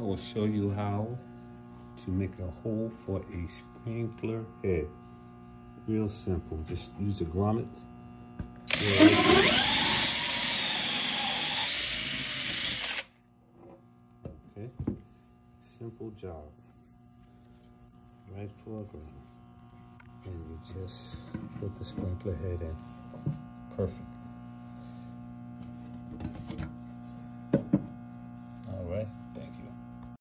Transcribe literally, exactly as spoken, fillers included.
will show you how to make a hole for a sprinkler head. Real simple. Just use the grommet. Okay. Simple job. Right for a grommet. And you just put the sprinkler head in. Perfect.